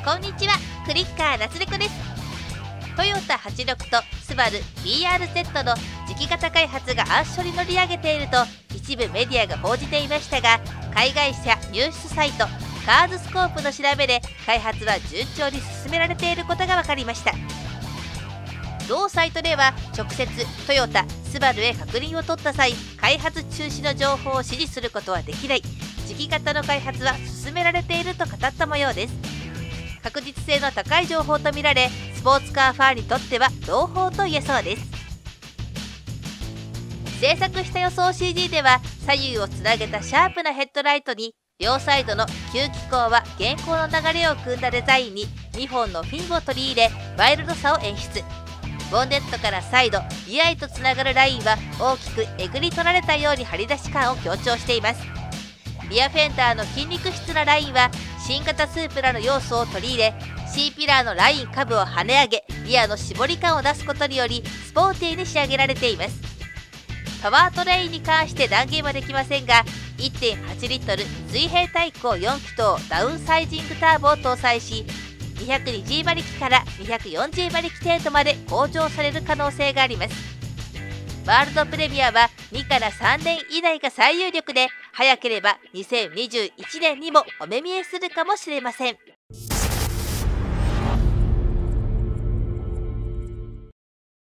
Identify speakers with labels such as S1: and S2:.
S1: こんにちは、クリッカー夏猫です。トヨタ86とスバル BRZ の次期型開発が暗処に乗り上げていると一部メディアが報じていましたが、海外車入手サイトカーズスコープの調べで開発は順調に進められていることが分かりました。同サイトでは直接トヨタ、スバルへ確認を取った際、開発中止の情報を指示することはできない、次期型の開発は進められていると語った模様です。確実性の高い情報とみられ、スポーツカーファンにとっては朗報と言えそうです。制作した予想 CG では左右をつなげたシャープなヘッドライトに両サイドの吸気口は現行の流れを組んだデザインに2本のフィンを取り入れ、ワイルドさを演出。ボンネットからサイド、リアへとつながるラインは大きくえぐり取られたように張り出し感を強調しています。リアフェンダーの筋肉質なラインは新型スープラの要素を取り入れ、C ピラーのライン下部を跳ね上げ、リアの絞り感を出すことによりスポーティーに仕上げられています。パワートレインに関して断言はできませんが、 1.8 リットル水平対向4気筒ダウンサイジングターボを搭載し、220馬力から240馬力程度まで向上される可能性があります。ワールドプレミアは2から3年以内が最有力で、早ければ2021年にもお目見えするかもしれません。